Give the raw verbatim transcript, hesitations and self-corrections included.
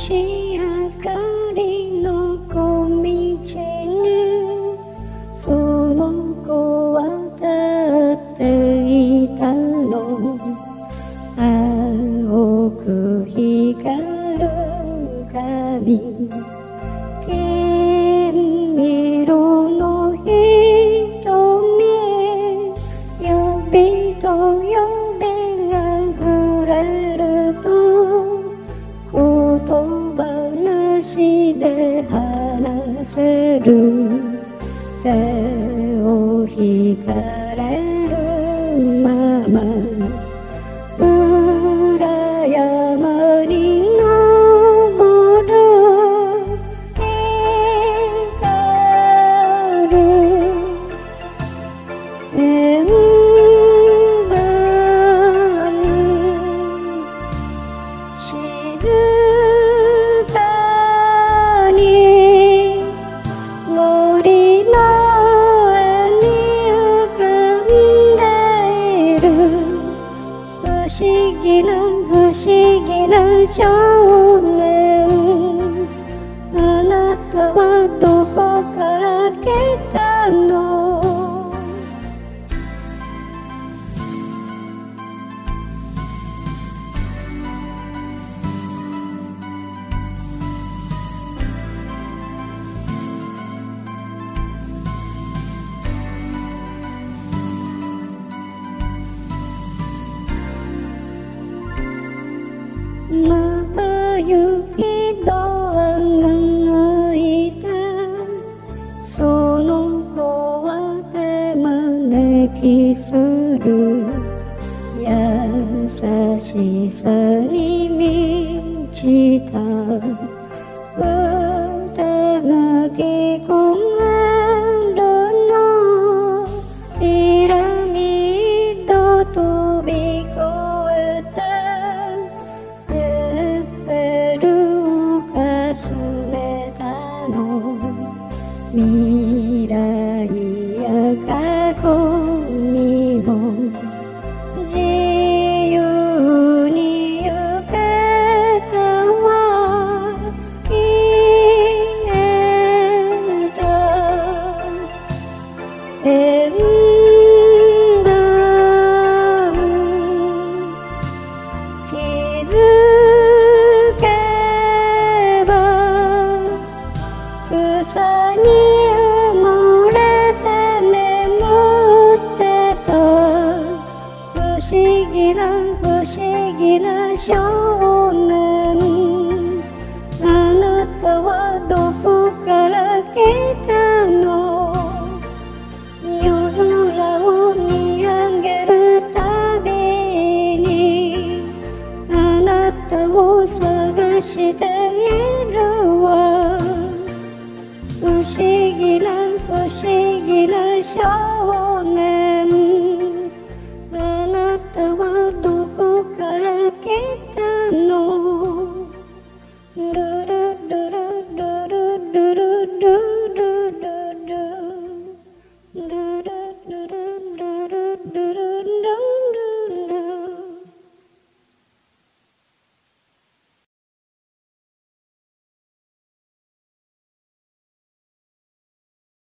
し明かりの小道にその子は立っていたの。青く光る髪、金色の瞳、指と指が触れると言葉なしで話せる。手を引かれるまま裏山に登る光る円盤、静かに森の上に浮かんでいる不思議な不思議な少年。あなたはどこから来たの？まばゆきドアが開いた。その子は手招きする。優しさに満ちた歌が聞こえるの。ピラミッド飛び越えた未来や過去にも自由に行けたわ。消えた円盤、気づけば草に埋もれて眠ってた不思議な不思議な少年。あなたはどこから来たの？夜空を見上げるたびにあなたを探して